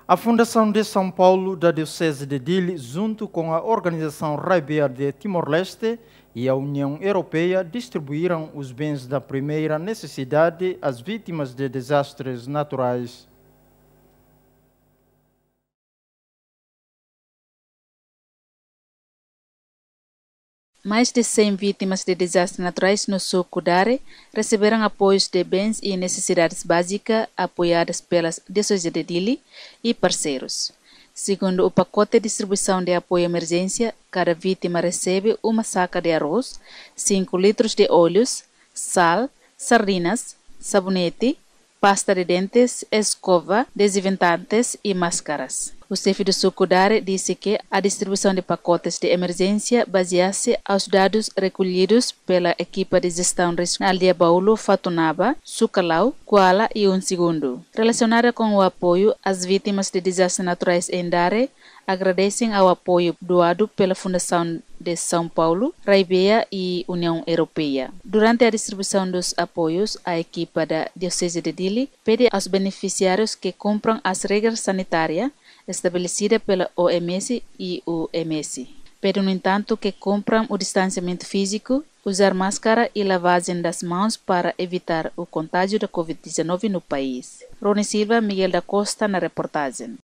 A Fundação de São Paulo da Diocese de Dili, junto com a Organização Raibea de Timor-Leste e a União Europeia, distribuíram os bens da primeira necessidade às vítimas de desastres naturais. Mais de 100 vítimas de desastres naturais no sul Kudare receberam apoios de bens e necessidades básicas apoiadas pelas Diocese de Dili e parceiros. Segundo o pacote de distribuição de apoio à emergência, cada vítima recebe uma saca de arroz, 5 litros de óleos, sal, sardinas, sabonete, pasta de dentes, escova, desinfetantes e máscaras. O chefe do sul Kudare disse que a distribuição de pacotes de emergência baseia-se aos dados recolhidos pela equipa de gestão regional de Baulu, Fatunaba, Sucalau, Kuala e Unsegundo. Relacionada com o apoio às vítimas de desastres naturais em Dare, agradecem ao apoio doado pela Fundação de São Paulo, Raibea e União Europeia. Durante a distribuição dos apoios, a equipa da Diocese de Dili pede aos beneficiários que cumpram as regras sanitárias estabelecida pela OMS e o MS. Pede, no entanto, que cumpram o distanciamento físico, usar máscara e lavagem das mãos para evitar o contágio da Covid-19 no país. Rony Silva, Miguel da Costa, na reportagem.